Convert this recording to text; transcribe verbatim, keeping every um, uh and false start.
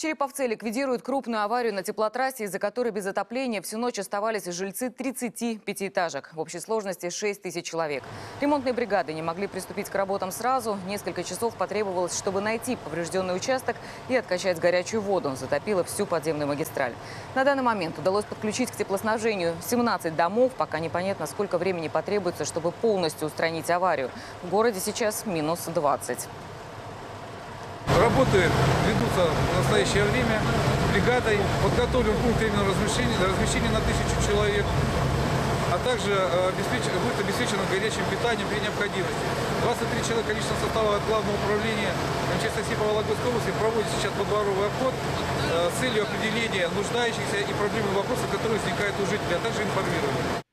Череповцы ликвидируют крупную аварию на теплотрассе, из-за которой без отопления всю ночь оставались жильцы тридцати пятиэтажек. В общей сложности шесть тысяч человек. Ремонтные бригады не могли приступить к работам сразу. Несколько часов потребовалось, чтобы найти поврежденный участок и откачать горячую воду. Затопило всю подземную магистраль. На данный момент удалось подключить к теплоснабжению семнадцать домов. Пока непонятно, сколько времени потребуется, чтобы полностью устранить аварию. В городе сейчас минус двадцать. Работы ведутся в настоящее время бригадой. Подготовлен пункт временного размещения, размещения на тысячу человек, а также обеспеч... будет обеспечено горячим питанием при необходимости. двадцать три человека личного состава от Главного управления МЧС России по Вологодской области проводит сейчас подворовый обход с целью определения нуждающихся и проблемных вопросов, которые возникают у жителей, а также информирования.